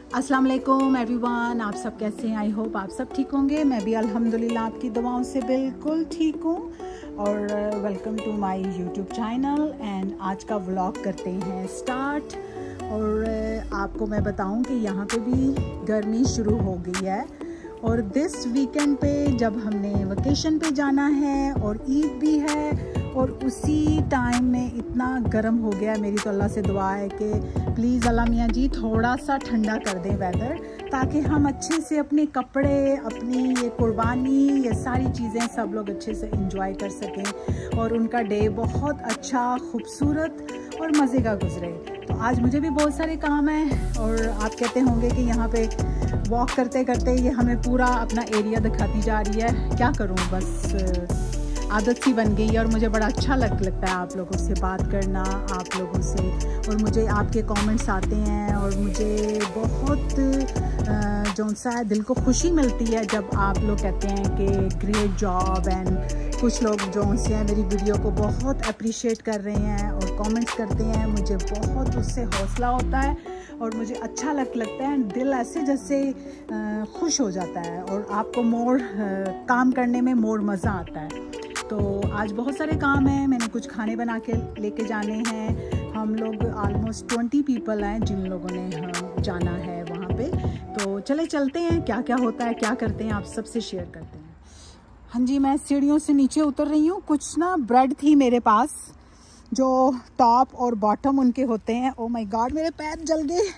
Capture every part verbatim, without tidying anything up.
अस्सलाम वालेकुम एवरीवन, आप सब कैसे हैं? आई होप आप सब ठीक होंगे। मैं भी अल्हम्दुलिल्लाह आपकी दुआओं से बिल्कुल ठीक हूँ। और welcome to my YouTube channel and आज का व्लॉग करते हैं स्टार्ट। और uh, आपको मैं बताऊं कि यहाँ पे भी गर्मी शुरू हो गई है और दिस वीकेंड पे जब हमने वेकेशन पे जाना है और ईद भी है और उसी टाइम में इतना गर्म हो गया। मेरी तो अल्लाह से दुआ है कि प्लीज़ अल्लाह मियाँ जी थोड़ा सा ठंडा कर दें वेदर, ताकि हम अच्छे से अपने कपड़े, अपनी ये कुर्बानी, ये सारी चीज़ें सब लोग अच्छे से एंजॉय कर सकें और उनका डे बहुत अच्छा, खूबसूरत और मज़े का गुजरे। तो आज मुझे भी बहुत सारे काम हैं और आप कहते होंगे कि यहाँ पे वॉक करते करते ये हमें पूरा अपना एरिया दिखाती जा रही है। क्या करूँ, बस आदत सी बन गई है और मुझे बड़ा अच्छा लग लगता है आप लोगों से बात करना, आप लोगों से, और मुझे आपके कमेंट्स आते हैं और मुझे बहुत जो सा है दिल को खुशी मिलती है जब आप लोग कहते हैं कि ग्रेट जॉब। एंड कुछ लोग जो से हैं मेरी वीडियो को बहुत अप्रिशिएट कर रहे हैं और कमेंट्स करते हैं, मुझे बहुत उससे हौसला होता है और मुझे अच्छा लग लगता है। दिल ऐसे जैसे खुश हो जाता है और आपको मोर काम करने में मोर मज़ा आता है। तो आज बहुत सारे काम हैं, मैंने कुछ खाने बना के लेके जाने हैं। हम लोग ऑलमोस्ट ट्वेंटी पीपल हैं जिन लोगों ने हाँ, जाना है वहाँ पे। तो चले चलते हैं, क्या क्या होता है, क्या करते हैं, आप सबसे शेयर करते हैं। हाँ जी, मैं सीढ़ियों से नीचे उतर रही हूँ। कुछ ना ब्रेड थी मेरे पास जो टॉप और बॉटम उनके होते हैं। ओ माय गॉड, मेरे पैर जल गए।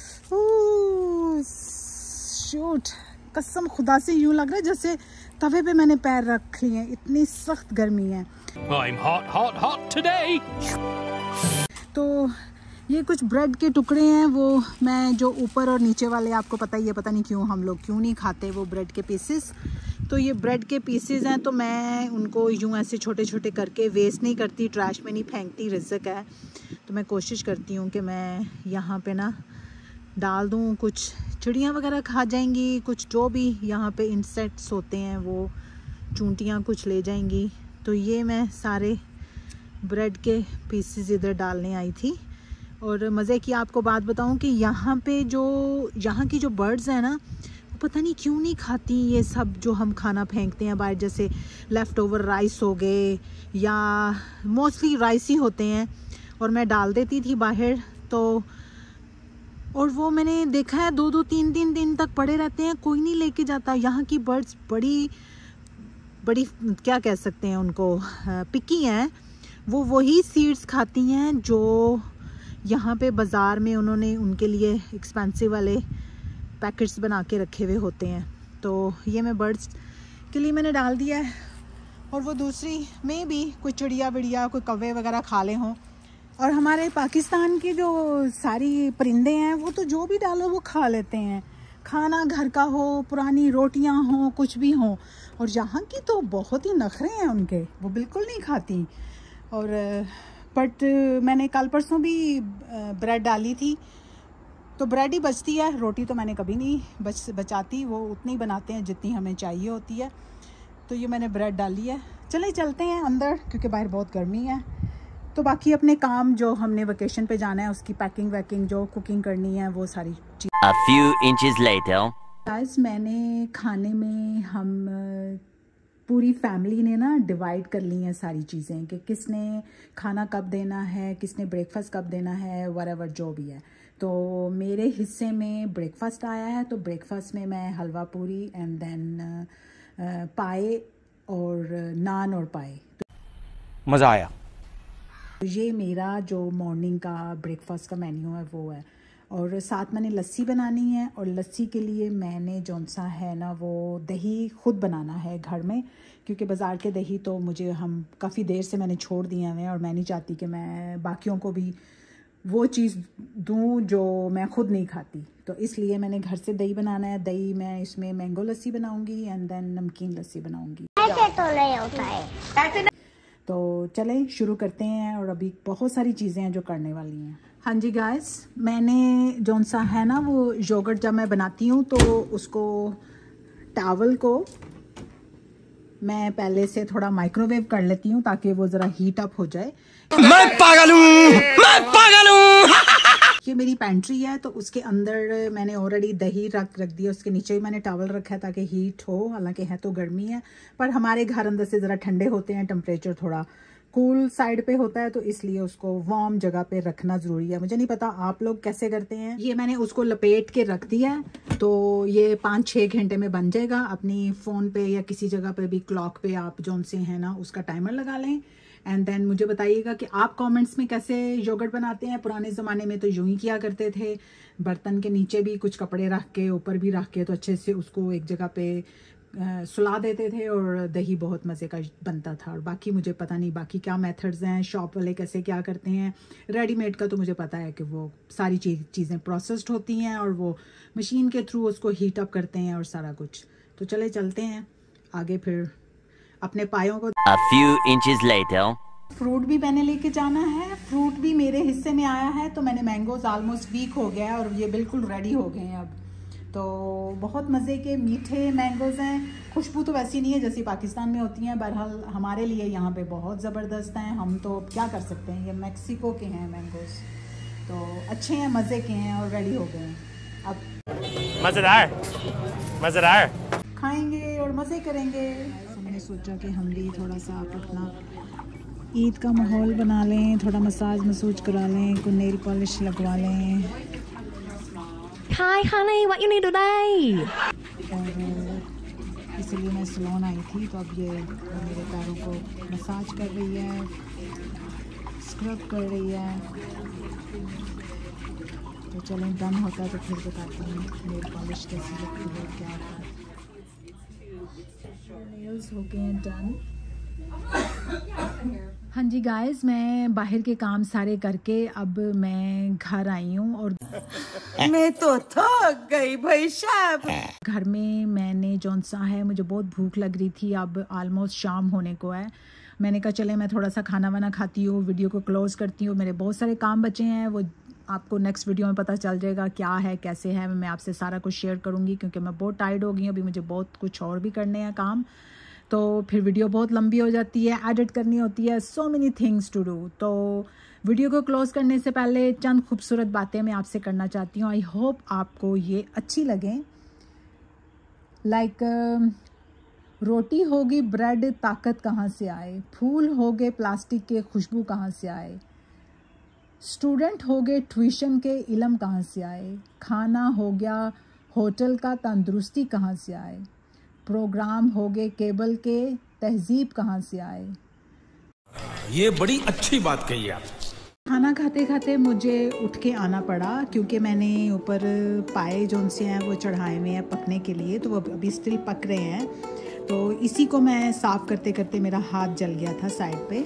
शूट, कसम खुदा से यूँ लग रहा है जैसे तवे पे मैंने पैर रख लिए हैं, इतनी सख्त गर्मी है। I'm hot, hot, hot today. तो ये कुछ ब्रेड के टुकड़े हैं, वो मैं जो ऊपर और नीचे वाले, आपको पता ही है, पता नहीं क्यों हम लोग क्यों नहीं खाते वो ब्रेड के पीसेस। तो ये ब्रेड के पीसेस हैं, तो मैं उनको यूँ ऐसे छोटे छोटे करके वेस्ट नहीं करती, ट्रैश में नहीं फेंकती, रिज़्क है। तो मैं कोशिश करती हूँ कि मैं यहाँ पे ना डाल दूँ, कुछ चिड़ियाँ वगैरह खा जाएंगी, कुछ जो भी यहाँ पे इंसेक्ट्स होते हैं वो चूंटियाँ कुछ ले जाएंगी। तो ये मैं सारे ब्रेड के पीसेस इधर डालने आई थी। और मज़े की आपको बात बताऊँ कि यहाँ पे जो यहाँ की जो बर्ड्स हैं ना, वो पता नहीं क्यों नहीं खाती ये सब जो हम खाना फेंकते हैं बाहर, जैसे लेफ़्ट ओवर राइस हो गए या मोस्टली राइस ही होते हैं, और मैं डाल देती थी बाहर। तो और वो मैंने देखा है दो दो तीन तीन दिन तक पड़े रहते हैं, कोई नहीं लेके जाता। यहाँ की बर्ड्स बड़ी बड़ी क्या कह सकते हैं उनको, पिकी हैं। वो वही सीड्स खाती हैं जो यहाँ पे बाज़ार में उन्होंने उनके लिए एक्सपेंसिव वाले पैकेट्स बना के रखे हुए होते हैं। तो ये मैं बर्ड्स के लिए मैंने डाल दिया है। और वो दूसरी में भी कोई चिड़िया विड़िया, कोई कौवे वगैरह खा ले हों। और हमारे पाकिस्तान की जो सारी परिंदे हैं वो तो जो भी डालो वो खा लेते हैं, खाना घर का हो, पुरानी रोटियां हो, कुछ भी हो। और यहाँ की तो बहुत ही नखरे हैं उनके, वो बिल्कुल नहीं खाती। और बट मैंने कल परसों भी ब्रेड डाली थी, तो ब्रेड ही बचती है, रोटी तो मैंने कभी नहीं बच बचाती, वो उतनी बनाते हैं जितनी हमें चाहिए होती है। तो ये मैंने ब्रेड डाली है। चले चलते हैं अंदर क्योंकि बाहर बहुत गर्मी है। तो बाकी अपने काम जो हमने वेकेशन पे जाना है उसकी पैकिंग वैकिंग, जो कुकिंग करनी है, वो सारी चीज़। A few inches later. Guys, मैंने खाने में हम पूरी फैमिली ने ना डिवाइड कर ली हैं सारी चीज़ें कि किसने खाना कब देना है, किसने ब्रेकफास्ट कब देना है, वरेवर जो भी है। तो मेरे हिस्से में ब्रेकफास्ट आया है, तो ब्रेकफास्ट में मैं हलवा पूरी एंड देन पाए और नान और पाए। तो मज़ा आया। ये मेरा जो मॉर्निंग का ब्रेकफास्ट का मेन्यू है वो है। और साथ मैंने लस्सी बनानी है, और लस्सी के लिए मैंने जौन सा है ना वो दही खुद बनाना है घर में, क्योंकि बाज़ार के दही तो मुझे हम काफ़ी देर से मैंने छोड़ दिए हैं और मैं नहीं चाहती कि मैं बाकियों को भी वो चीज़ दूँ जो मैं खुद नहीं खाती। तो इसलिए मैंने घर से दही बनाना है। दही मैं इसमें मैंगो लस्सी बनाऊँगी एंड देन नमकीन लस्सी बनाऊँगी। ऐसे तो नहीं होता है। तो चलें शुरू करते हैं। और अभी बहुत सारी चीज़ें हैं जो करने वाली हैं। हाँ जी गाइस, मैंने जौन सा है ना वो योगर्ट जब मैं बनाती हूँ तो उसको टावल को मैं पहले से थोड़ा माइक्रोवेव कर लेती हूँ ताकि वो ज़रा हीट अप हो जाए। मैं पागल हूँ, मैं पागल हूँ। ये मेरी पेंट्री है, तो उसके अंदर मैंने ऑलरेडी दही रख रख दिया, उसके नीचे भी मैंने टॉवल रखा है ताकि हीट हो। हालांकि है तो गर्मी है, पर हमारे घर अंदर से ज़रा ठंडे होते हैं, टेम्परेचर थोड़ा कूल साइड पे होता है, तो इसलिए उसको वार्म जगह पे रखना ज़रूरी है। मुझे नहीं पता आप लोग कैसे करते हैं। ये मैंने उसको लपेट के रख दिया है, तो ये पाँच छः घंटे में बन जाएगा। अपनी फ़ोन पे या किसी जगह पे भी क्लॉक पे आप जौन से हैं ना उसका टाइमर लगा लें। एंड देन मुझे बताइएगा कि आप कमेंट्स में कैसे योगर्ट बनाते हैं। पुराने ज़माने में तो यूं ही किया करते थे, बर्तन के नीचे भी कुछ कपड़े रख के ऊपर भी रख के तो अच्छे से उसको एक जगह पे आ, सुला देते थे और दही बहुत मज़े का बनता था। और बाकी मुझे पता नहीं बाकी क्या मेथड्स हैं, शॉप वाले कैसे क्या करते हैं। रेडीमेड का तो मुझे पता है कि वो सारी चीज़ चीज़ें प्रोसेस्ड होती हैं और वो मशीन के थ्रू उसको हीट अप करते हैं और सारा कुछ। तो चले चलते हैं आगे, फिर अपने पायों को। A few inches later. Fruit भी मैंने लेके जाना है, फ्रूट भी मेरे हिस्से में आया है। तो मैंने मैंगोज ऑलमोस्ट वीक हो गया है और ये बिल्कुल रेडी हो गए हैं अब। तो बहुत मज़े के मीठे मैंगोज़ हैं। खुशबू तो वैसी नहीं है जैसी पाकिस्तान में होती हैं, बहरहाल हमारे लिए यहाँ पे बहुत ज़बरदस्त हैं। हम तो क्या कर सकते हैं, ये मैक्सिको के हैं मैंगोज़, तो अच्छे हैं, मज़े के हैं और रेडी हो गए हैं। अब मज़ेदार मज़ेदार खाएंगे और मज़े करेंगे। तो मैंने सोचा कि हम भी थोड़ा सा अपना ईद का माहौल बना लें, थोड़ा मसाज मसूज करा लें, कोई नेल पॉलिश लगवा लें। Hi honey, what you need today? और इसलिए मैं सलोन आई थी, तो अब ये मेरे पैरों को मसाज कर रही है, स्क्रब कर रही है। तो चलें डन होता है तो फिर बताती हूँ नेल पॉलिश कैसी लगती है, क्या होता है। नेल्स हो गए हैं डन। हाँ जी गाइस, मैं बाहर के काम सारे करके अब मैं घर आई हूँ और मैं तो थक गई भाई साहब। घर में मैंने जौन सा है, मुझे बहुत भूख लग रही थी, अब ऑलमोस्ट शाम होने को है। मैंने कहा चले मैं थोड़ा सा खाना वाना खाती हूँ, वीडियो को क्लोज करती हूँ। मेरे बहुत सारे काम बचे हैं, वो आपको नेक्स्ट वीडियो में पता चल जाएगा क्या है कैसे है। मैं आपसे सारा कुछ शेयर करूँगी क्योंकि मैं बहुत टायर्ड हो गई हूँ। अभी मुझे बहुत कुछ और भी करने हैं काम, तो फिर वीडियो बहुत लंबी हो जाती है, एडिट करनी होती है, so many things to do. तो वीडियो को क्लोज करने से पहले चंद खूबसूरत बातें मैं आपसे करना चाहती हूँ। आई होप आपको ये अच्छी लगें। लाइक like, रोटी होगी ब्रेड ताकत कहाँ से आए, फूल हो गए प्लास्टिक के खुशबू कहाँ से आए, स्टूडेंट हो गए ट्यूशन के इल्म कहाँ से आए, खाना हो गया होटल का तंदुरुस्ती कहाँ से आए, प्रोग्राम हो गए केबल के तहजीब कहाँ से आए। ये बड़ी अच्छी बात कही आप। खाना खाते खाते मुझे उठ के आना पड़ा क्योंकि मैंने ऊपर पाए जोन से हैं वो चढ़ाए हुए हैं पकने के लिए, तो वो अभी स्टिल पक रहे हैं। तो इसी को मैं साफ़ करते करते मेरा हाथ जल गया था साइड पे।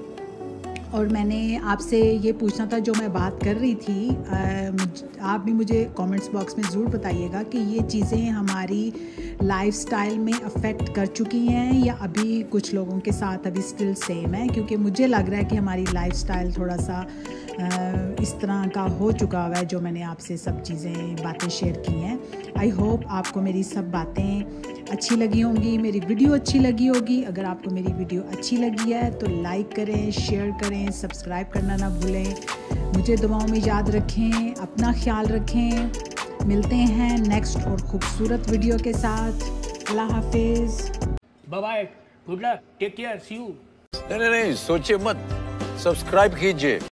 और मैंने आपसे ये पूछना था, जो मैं बात कर रही थी, आ, आप भी मुझे कमेंट्स बॉक्स में ज़रूर बताइएगा कि ये चीज़ें हमारी लाइफस्टाइल में अफेक्ट कर चुकी हैं या अभी कुछ लोगों के साथ अभी स्टिल सेम है। क्योंकि मुझे लग रहा है कि हमारी लाइफस्टाइल थोड़ा सा आ, इस तरह का हो चुका हुआ है, जो मैंने आपसे सब चीज़ें बातें शेयर की हैं। आई होप आपको मेरी सब बातें अच्छी लगी होंगी, मेरी वीडियो अच्छी लगी होगी। अगर आपको मेरी वीडियो अच्छी लगी है तो लाइक करें, शेयर करें, सब्सक्राइब करना ना भूलें। मुझे दुआओं में याद रखें, अपना ख्याल रखें। मिलते हैं नेक्स्ट और ख़ूबसूरत वीडियो के साथ। अल्लाह हाफिज़, bye bye, good luck, take care, see you. नहीं नहीं नहीं, सोचिए मत, सब्सक्राइब कीजिए।